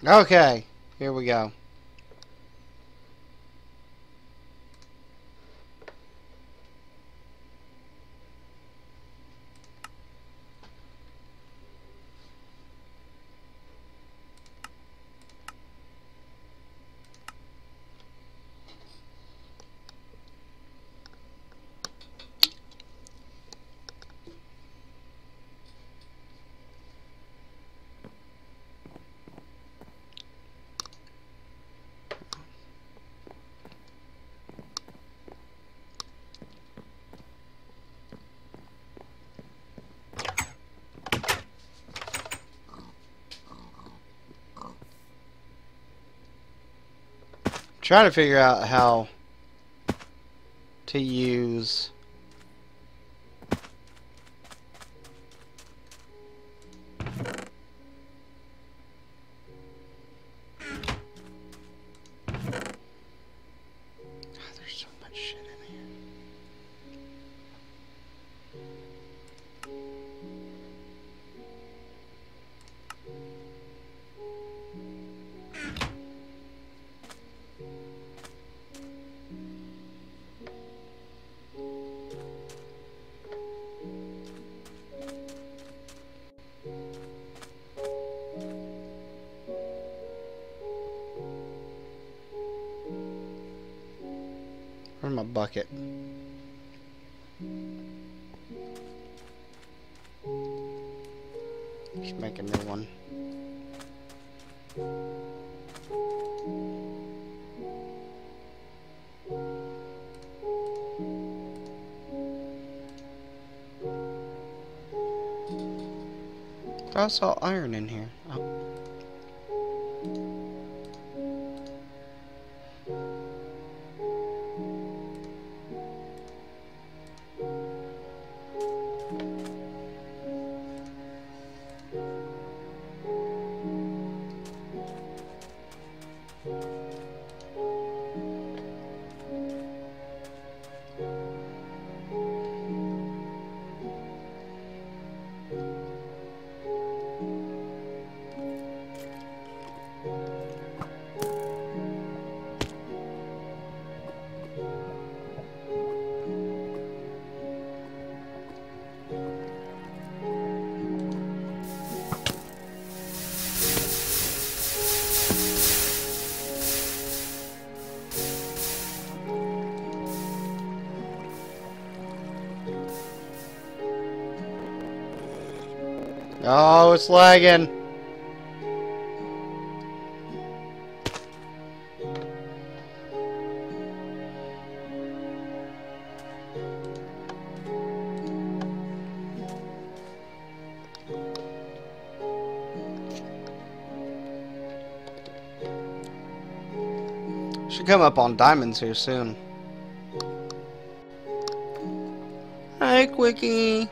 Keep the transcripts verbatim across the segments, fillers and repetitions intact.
Okay, here we go. Trying to figure out how to use there's so much shit in here. Where's my bucket? Just make a new one. I saw iron in here. Oh. Oh, it's lagging. Should come up on diamonds here soon. Hi, Quickie.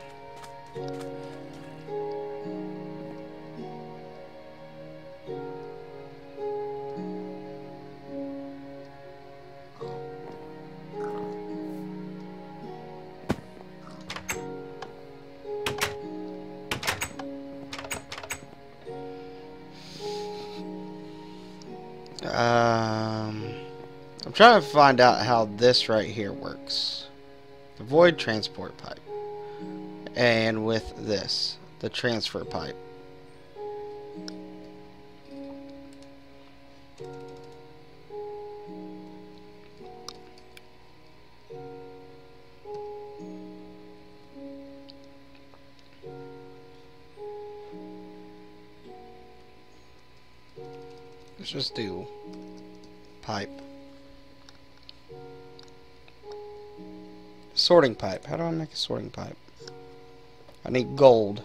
Um, I'm trying to find out how this right here works. The void transport pipe. And with this, the transfer pipe. Let's just do pipe. Sorting pipe. How do I make a sorting pipe? I need gold.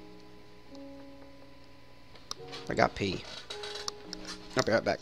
I got P. I'll be right back.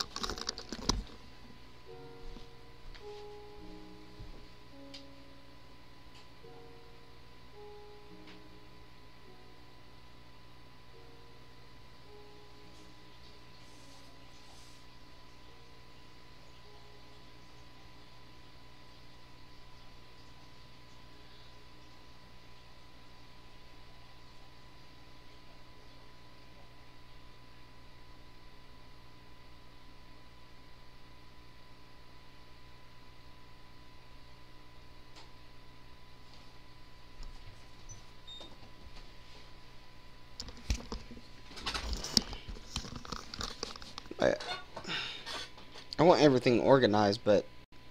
I want everything organized, but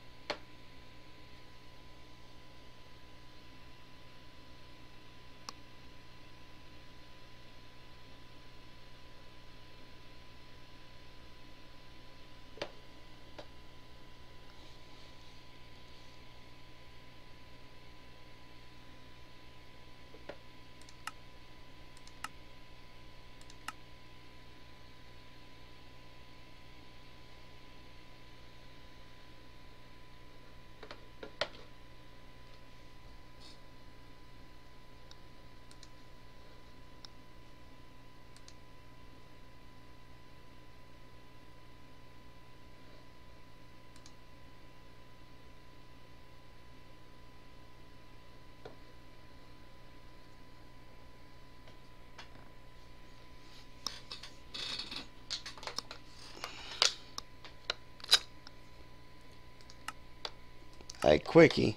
hey, quickie.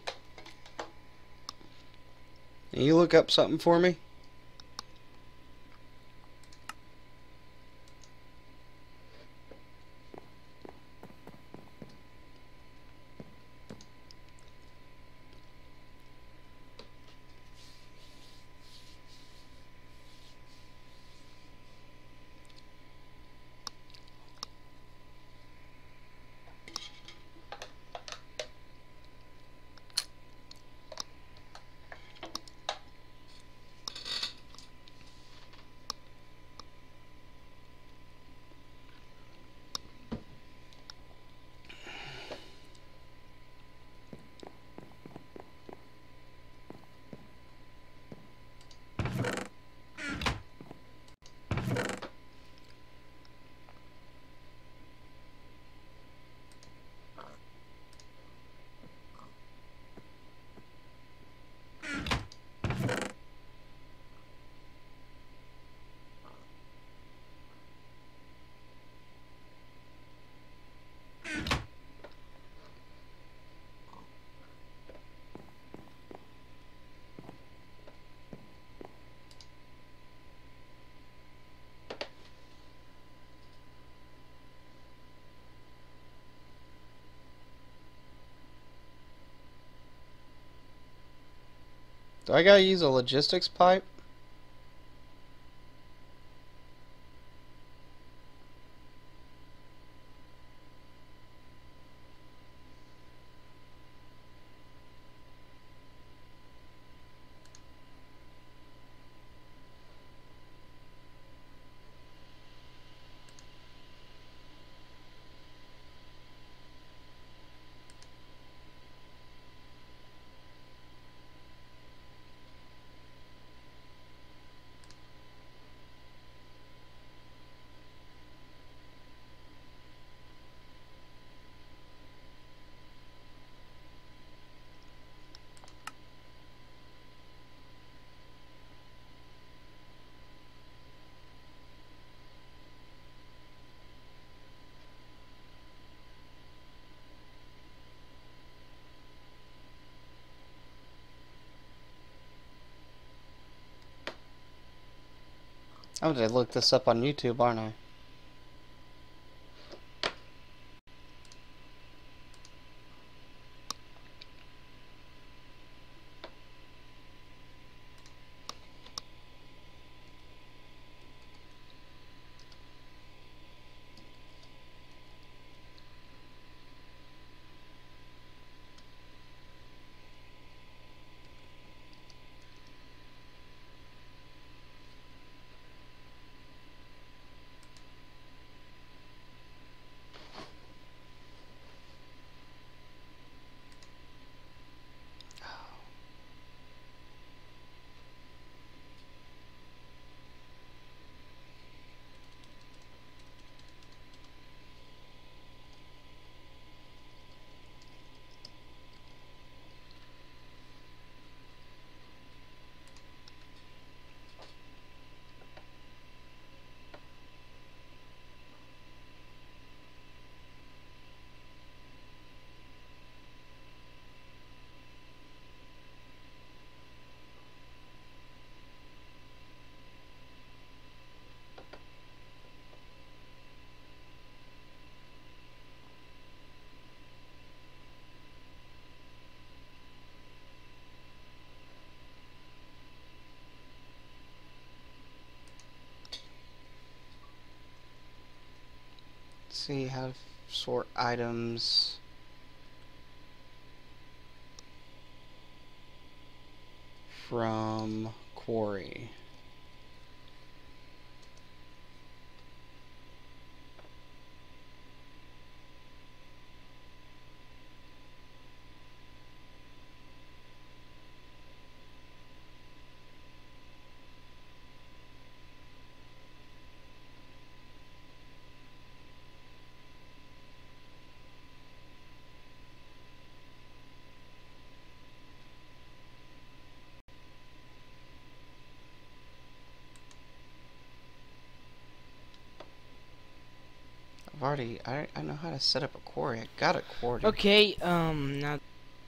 Can you look up something for me? Do I gotta use a logistics pipe? I'm gonna look this up on YouTube, aren't I? see how to sort items. From quarry. I've already, I, I know how to set up a quarry. I got a quarry. Okay, um, now.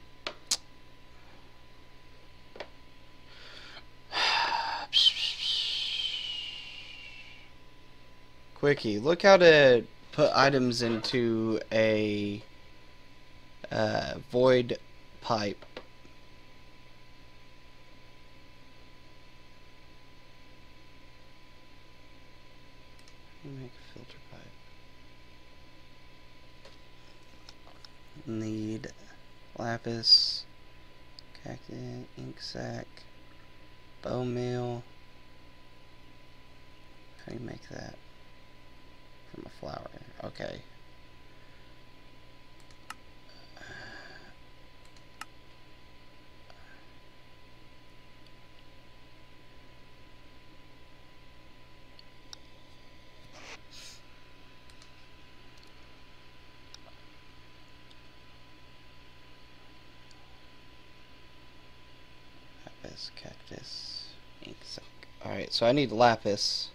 Quickie, look how to put items into a uh, void pipe. Make a filter pipe. Need lapis, cactus, ink sac, bone meal. How do you make that? From a flower. Okay. Lapis, cactus, ink sac. Alright, so I need lapis.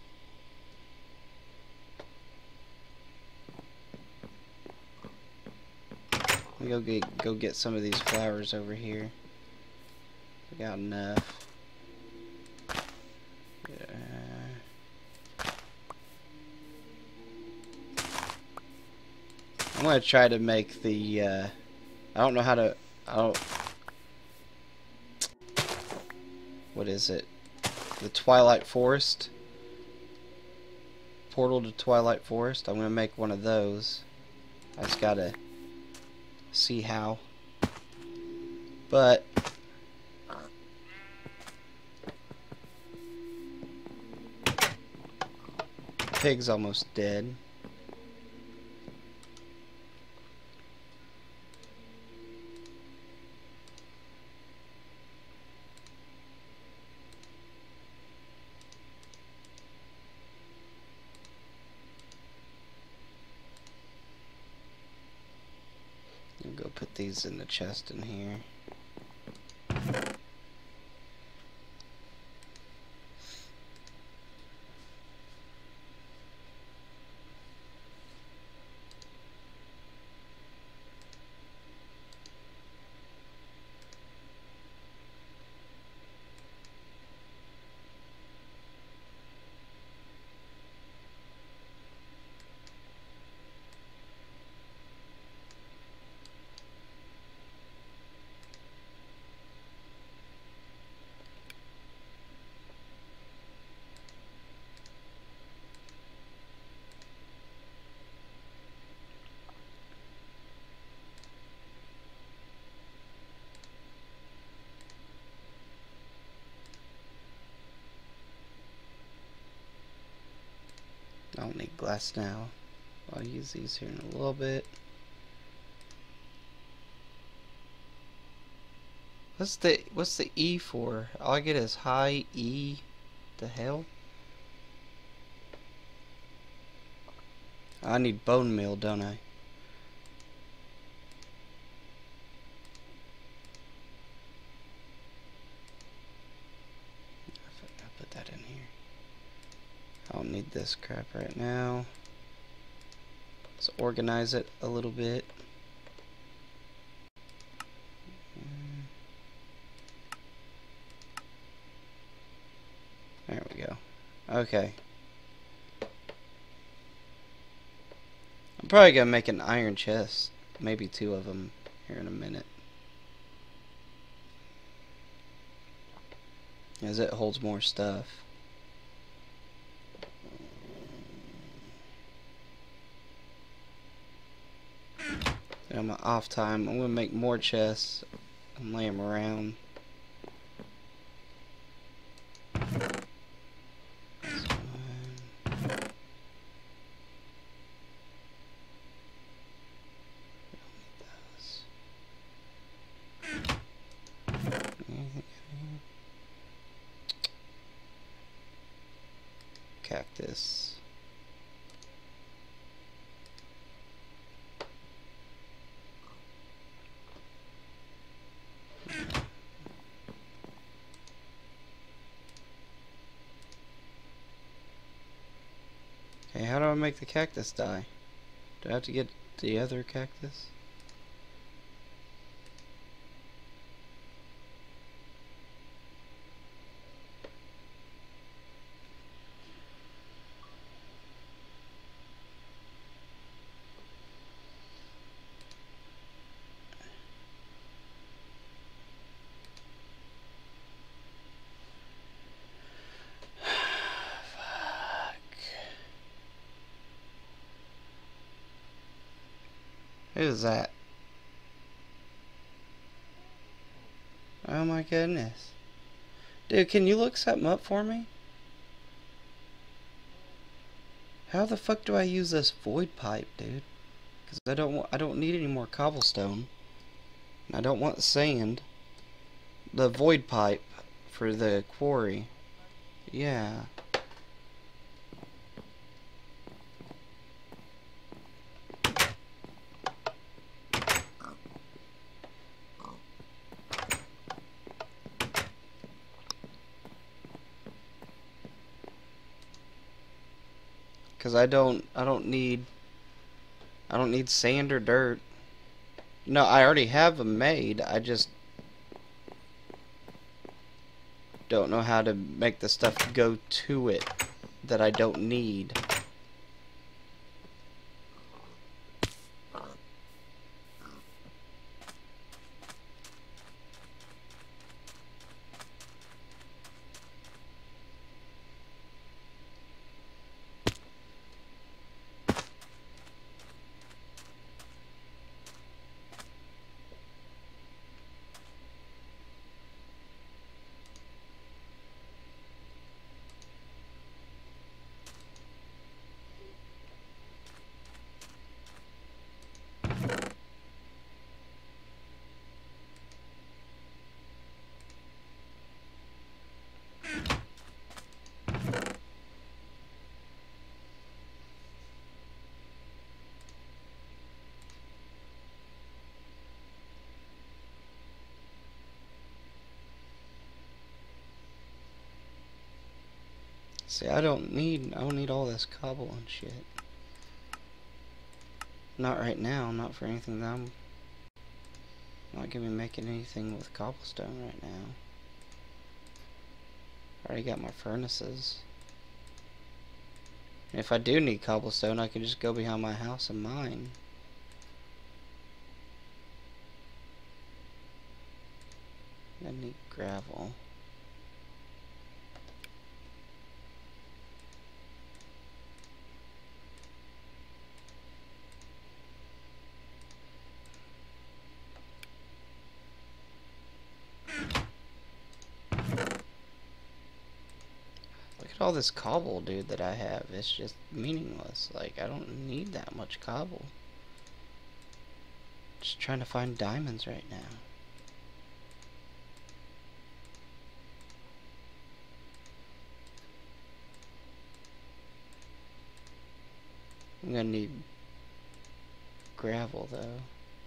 Let me go get go get some of these flowers over here. We got enough. Yeah. I'm gonna try to make the. Uh, I don't know how to. I don't. What is it? The Twilight Forest. Portal to Twilight Forest. I'm gonna make one of those. I just gotta see how. But pig's almost dead. I'll go put these in the chest in here. I don't need glass now. I'll use these here in a little bit. What's the what's the E for? All I get is high E. The hell? I need bone meal, don't I? I'll put that in here. I don't need this crap right now. Let's organize it a little bit. There we go. Okay. I'm probably gonna make an iron chest. Maybe two of them here in a minute. As it holds more stuff. On my off time, I'm gonna make more chests and lay them around. Cactus. Okay, how do I make the cactus die? Do I have to get the other cactus? Who's that? Oh my goodness. Dude, can you look something up for me? How the fuck do I use this void pipe, dude? Because I don't want, I don't need any more cobblestone. And I don't want sand. The void pipe for the quarry. Yeah. Cause I don't I don't need I don't need sand or dirt. No, I already have them made. I just don't know how to make the stuff go to it that I don't need. See, I don't need I don't need all this cobble and shit. Not right now, not for anything that I'm not gonna be making anything with cobblestone right now. I already got my furnaces. And if I do need cobblestone, I can just go behind my house and mine. I need gravel. Look at all this cobble, dude, that I have. It's just meaningless. Like, I don't need that much cobble. Just trying to find diamonds right now. I'm gonna need gravel, though.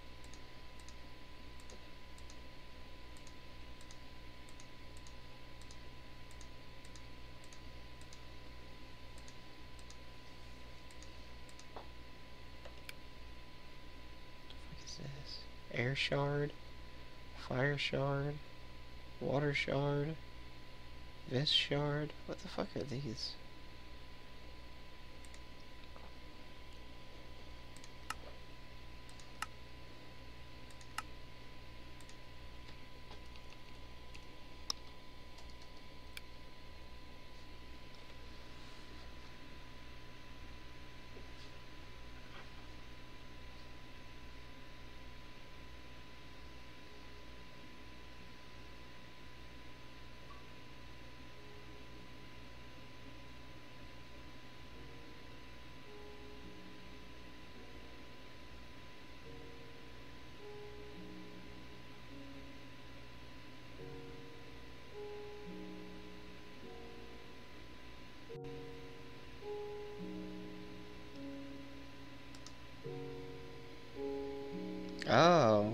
Air shard, fire shard, water shard, vis shard. What the fuck are these? Oh.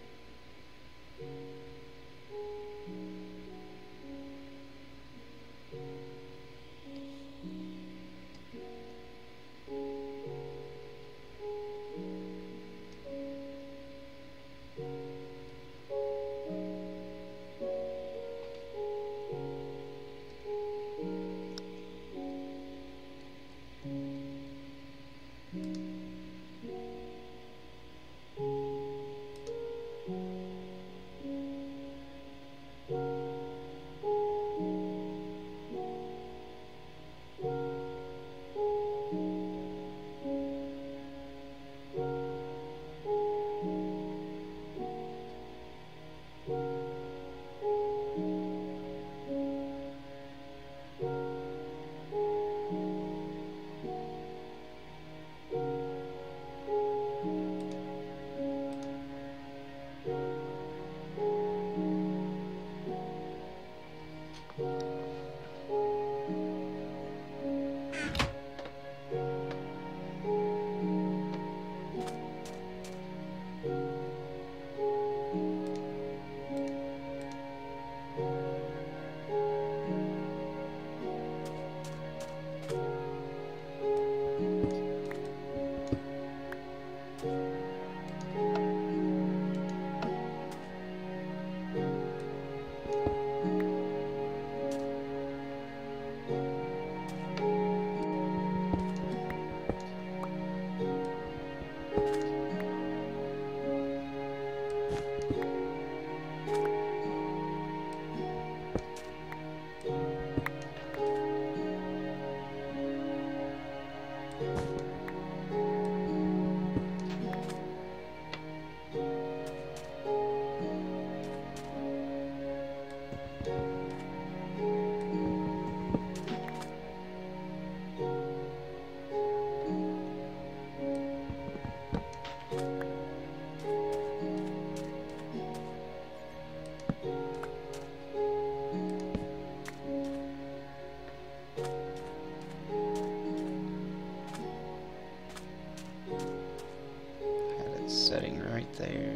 Had it setting right there.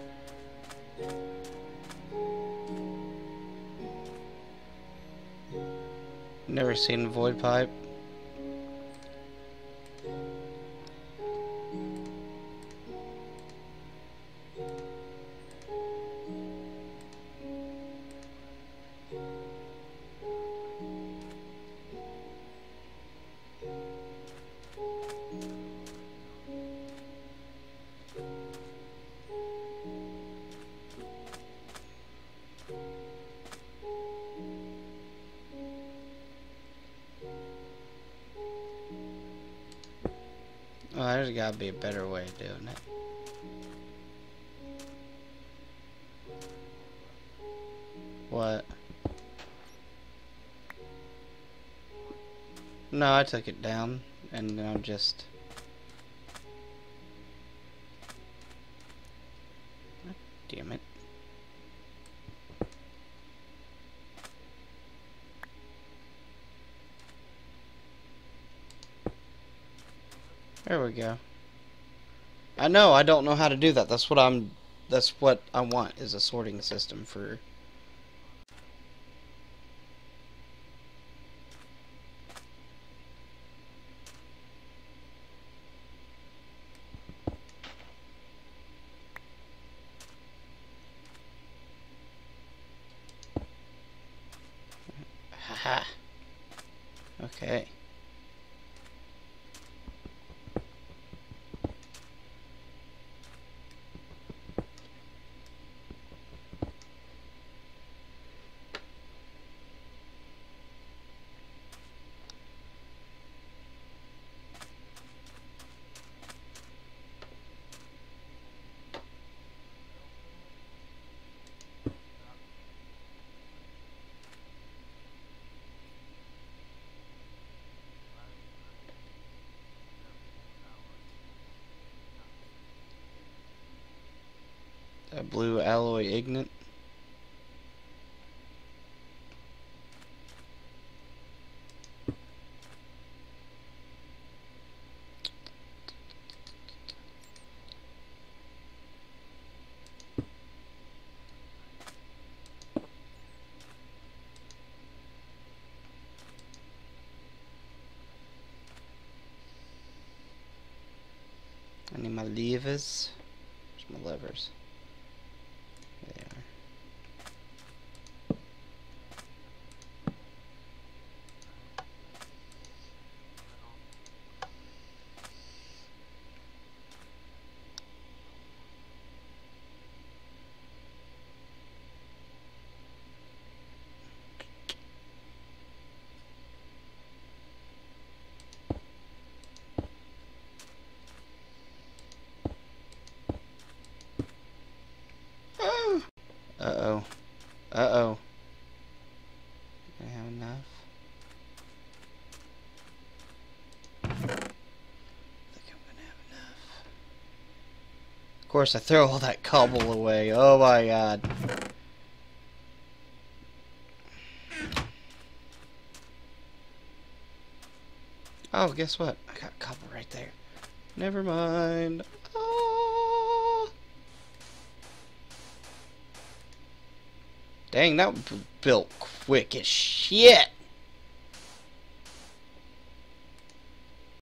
Never seen a void pipe. Oh, there's gotta be a better way of doing it. What? No, I took it down, and I'm just... Damn it. There we go. I know, I don't know how to do that. That's what I'm... That's what I want, is a sorting system for... Haha. Okay. A blue alloy ignite. levers. Where's my levers? There they are. Uh-oh. Uh-oh. I have enough. I think I'm gonna have enough. Of course, I throw all that cobble away. Oh my god. Oh, guess what? I got cobble right there. Never mind. Ah. Dang, that built quick as shit.